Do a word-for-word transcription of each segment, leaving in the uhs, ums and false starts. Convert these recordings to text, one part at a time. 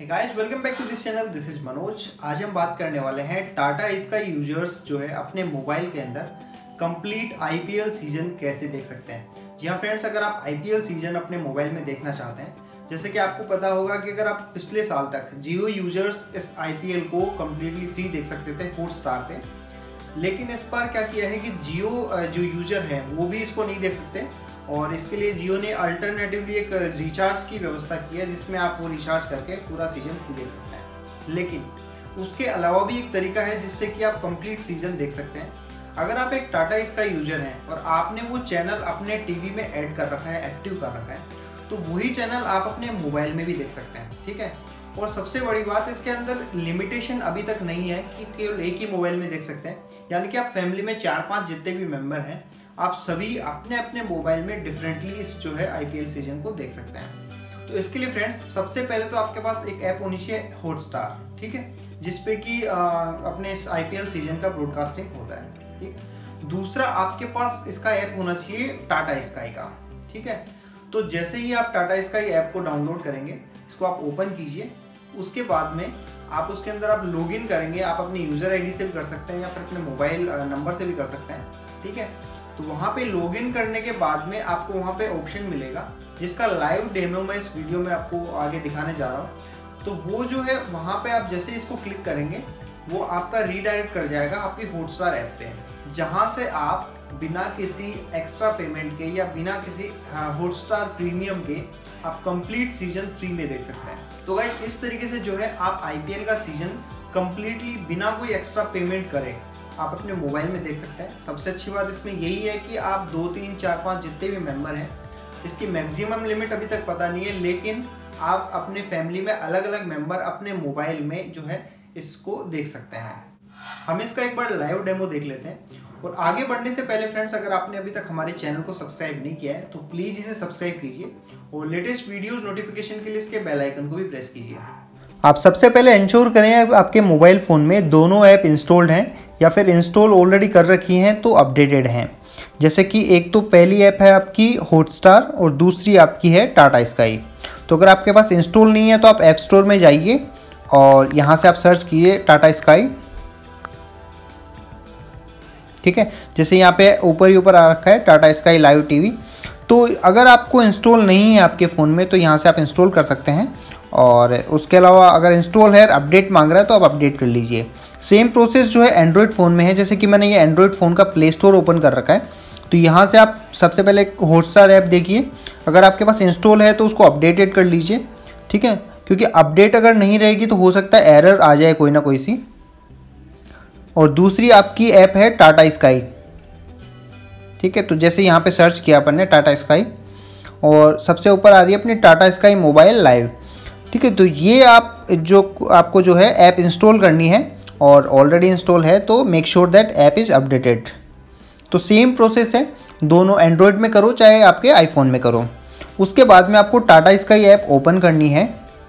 Hey guys, welcome back to this channel. This is Manoj. आज हम बात करने वाले हैं टाटा स्काई यूजर्स जो है अपने मोबाइल के अंदर कंप्लीट आईपीएल सीजन कैसे देख सकते हैं। जी हाँ फ्रेंड्स, अगर आप आईपीएल सीजन अपने मोबाइल में देखना चाहते हैं, जैसे कि आपको पता होगा कि अगर आप पिछले साल तक जियो यूजर्स इस आईपीएल को कम्प्लीटली फ्री देख सकते थे हॉटस्टार पे, लेकिन इस बार क्या किया है कि जियो जो यूजर हैं वो भी इसको नहीं देख सकते और इसके लिए जियो ने अल्टरनेटिवली एक रिचार्ज की व्यवस्था की है जिसमें आप वो रिचार्ज करके पूरा सीजन फ्री देख सकते हैं। लेकिन उसके अलावा भी एक तरीका है जिससे कि आप कंप्लीट सीजन देख सकते हैं। अगर आप एक टाटा स्काई यूजर हैं और आपने वो चैनल अपने टीवी में ऐड कर रखा है, एक्टिव कर रखा है, तो वही चैनल आप अपने मोबाइल में भी देख सकते हैं। ठीक है, और सबसे बड़ी बात, इसके अंदर लिमिटेशन अभी तक नहीं है कि केवल एक ही मोबाइल में देख सकते हैं, यानी कि आप फैमिली में चार पाँच जितने भी मेंबर हैं आप सभी अपने अपने मोबाइल में डिफरेंटली इस जो है आईपीएल सीजन को देख सकते हैं। तो इसके लिए फ्रेंड्स, सबसे पहले तो आपके पास एक ऐप होनी चाहिए हॉटस्टार, ठीक है, जिसपे कि अपने इस आईपीएल सीजन का ब्रॉडकास्टिंग होता है। ठीक, दूसरा आपके पास इसका ऐप होना चाहिए टाटा स्काई का। ठीक है, तो जैसे ही आप टाटा स्काई ऐप को डाउनलोड करेंगे, इसको आप ओपन कीजिए, उसके बाद में आप उसके अंदर आप लॉगिन करेंगे। आप अपनी यूज़र आईडी से भी कर सकते हैं या फिर अपने मोबाइल नंबर से भी कर सकते हैं। ठीक है, तो वहाँ पे लॉगिन करने के बाद में आपको वहाँ पे ऑप्शन मिलेगा जिसका लाइव डेमो मैं इस वीडियो में आपको आगे दिखाने जा रहा हूँ। तो वो जो है वहाँ पे आप जैसे इसको क्लिक करेंगे वो आपका रीडायरेक्ट कर जाएगा आपकी हॉटस्टार ऐप पे, जहाँ से आप बिना किसी एक्स्ट्रा पेमेंट के या बिना किसी हॉटस्टार प्रीमियम के आप कंप्लीट सीजन फ्री में देख सकते हैं। तो गाइस, इस तरीके से जो है आप आईपीएल का सीजन कंप्लीटली बिना कोई एक्स्ट्रा पेमेंट करे आप अपने मोबाइल में देख सकते हैं। सबसे अच्छी बात इसमें यही है कि आप दो तीन चार पाँच जितने भी मेंबर हैं, इसकी मैक्सिमम लिमिट अभी तक पता नहीं है, लेकिन आप अपने फैमिली में अलग अलग मेंबर अपने मोबाइल में जो है इसको देख सकते हैं। हम इसका एक बार लाइव डेमो देख लेते हैं। और आगे बढ़ने से पहले फ्रेंड्स, अगर आपने अभी तक हमारे चैनल को सब्सक्राइब नहीं किया है तो प्लीज़ इसे सब्सक्राइब कीजिए और लेटेस्ट वीडियोज़ नोटिफिकेशन के लिए इसके बेल आइकन को भी प्रेस कीजिए। आप सबसे पहले इंश्योर करें आपके मोबाइल फ़ोन में दोनों ऐप इंस्टॉल्ड हैं या फिर इंस्टॉल ऑलरेडी कर रखी हैं तो अपडेटेड हैं। जैसे कि एक तो पहली ऐप है आपकी हॉटस्टार और दूसरी आपकी है टाटा स्काई। तो अगर आपके पास इंस्टॉल नहीं है तो आप ऐप स्टोर में जाइए और यहाँ से आप सर्च कीजिए टाटा स्काई। ठीक है, जैसे यहाँ पे ऊपर ही ऊपर आ रखा है टाटा स्काई लाइव टीवी। तो अगर आपको इंस्टॉल नहीं है आपके फ़ोन में तो यहाँ से आप इंस्टॉल कर सकते हैं। और उसके अलावा अगर इंस्टॉल है, अपडेट मांग रहा है तो आप अपडेट कर लीजिए। सेम प्रोसेस जो है एंड्रॉयड फ़ोन में है। जैसे कि मैंने ये एंड्रॉयड फ़ोन का प्ले स्टोर ओपन कर रखा है, तो यहाँ से आप सबसे पहले हॉटस्टार ऐप देखिए। अगर आपके पास इंस्टॉल है तो उसको अपडेटेड कर लीजिए। ठीक है, क्योंकि अपडेट अगर नहीं रहेगी तो हो सकता है एरर आ जाए कोई ना कोई सी। और दूसरी आपकी ऐप है टाटा स्काई। ठीक है, तो जैसे यहाँ पे सर्च किया अपन ने टाटा स्काई और सबसे ऊपर आ रही है अपनी टाटा स्काई मोबाइल लाइव। ठीक है, तो ये आप जो आपको जो है ऐप इंस्टॉल करनी है और ऑलरेडी इंस्टॉल है तो make sure that app is updated. तो सेम प्रोसेस है, दोनों एंड्रॉयड में करो चाहे आपके आईफोन में करो। उसके बाद में आपको टाटा स्काई ऐप ओपन करनी है।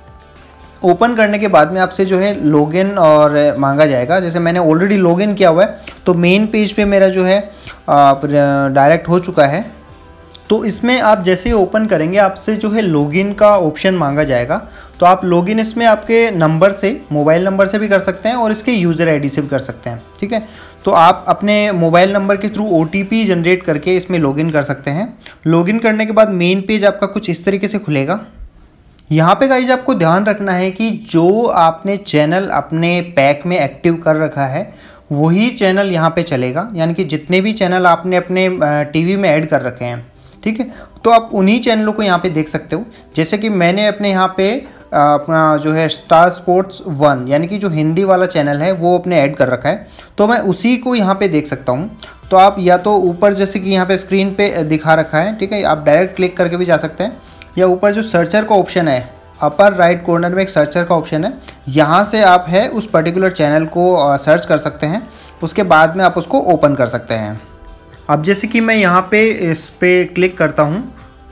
ओपन करने के बाद में आपसे जो है लॉगिन और मांगा जाएगा। जैसे मैंने ऑलरेडी लॉगिन किया हुआ है तो मेन पेज पे मेरा जो है डायरेक्ट हो चुका है। तो इसमें आप जैसे ही ओपन करेंगे आपसे जो है लॉगिन का ऑप्शन मांगा जाएगा। तो आप लॉगिन इसमें आपके नंबर से, मोबाइल नंबर से भी कर सकते हैं और इसके यूज़र आईडी से भी कर सकते हैं। ठीक है, तो आप अपने मोबाइल नंबर के थ्रू ओटीपी जनरेट करके इसमें लॉगिन कर सकते हैं। लॉगिन करने के बाद मेन पेज आपका कुछ इस तरीके से खुलेगा। यहाँ पे गाइस आपको ध्यान रखना है कि जो आपने चैनल अपने पैक में एक्टिव कर रखा है वही चैनल यहाँ पे चलेगा, यानी कि जितने भी चैनल आपने अपने टीवी में ऐड कर रखे हैं। ठीक है, तो आप उन्हीं चैनलों को यहाँ पे देख सकते हो। जैसे कि मैंने अपने यहाँ पे अपना जो है स्टार स्पोर्ट्स वन, यानी कि जो हिंदी वाला चैनल है वो अपने ऐड कर रखा है, तो मैं उसी को यहाँ पे देख सकता हूँ। तो आप या तो ऊपर जैसे कि यहाँ पे स्क्रीन पे दिखा रखा है, ठीक है, आप डायरेक्ट क्लिक करके भी जा सकते हैं, या ऊपर जो सर्चर का ऑप्शन है अपर राइट कॉर्नर में एक सर्चर का ऑप्शन है, यहाँ से आप है उस पर्टिकुलर चैनल को सर्च कर सकते हैं। उसके बाद में आप उसको ओपन कर सकते हैं। अब जैसे कि मैं यहाँ पे इस पे क्लिक करता हूँ,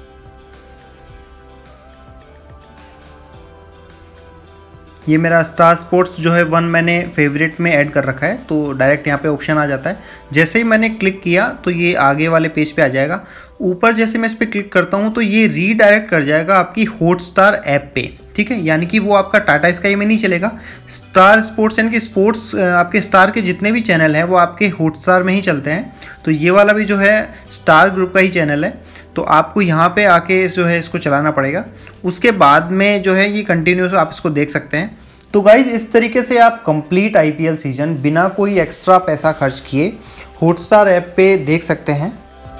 ये मेरा स्टार स्पोर्ट्स जो है वन मैंने फेवरेट में ऐड कर रखा है, तो डायरेक्ट यहाँ पे ऑप्शन आ जाता है। जैसे ही मैंने क्लिक किया तो ये आगे वाले पेज पे आ जाएगा। ऊपर जैसे मैं इस पर क्लिक करता हूँ तो ये रीडायरेक्ट कर जाएगा आपकी हॉटस्टार ऐप पे, ठीक है। यानी कि वो आपका टाटा स्काई में नहीं चलेगा, स्टार स्पोर्ट्स यानी कि स्पोर्ट्स आपके स्टार के जितने भी चैनल हैं वो आपके हॉटस्टार में ही चलते हैं। तो ये वाला भी जो है स्टार ग्रुप का ही चैनल है, तो आपको यहाँ पे आके जो है इसको चलाना पड़ेगा। उसके बाद में जो है ये कंटिन्यूस आप इसको देख सकते हैं। तो गाइज इस तरीके से आप कंप्लीट आईपीएल सीजन बिना कोई एक्स्ट्रा पैसा खर्च किए हॉटस्टार ऐप पे देख सकते हैं।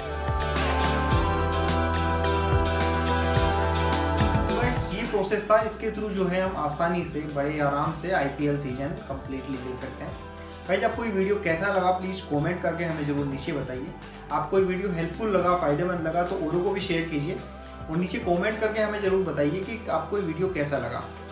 प्रोसेस था, इसके थ्रू जो है हम आसानी से बड़े आराम से आईपीएल सीजन कंप्लीटली देख सकते हैं। गाइस आपको ये वीडियो कैसा लगा प्लीज़ कमेंट करके हमें ज़रूर नीचे बताइए। आपको ये वीडियो हेल्पफुल लगा, फ़ायदेमंद लगा तो औरों को भी शेयर कीजिए और नीचे कमेंट करके हमें ज़रूर बताइए कि आपको ये वीडियो कैसा लगा।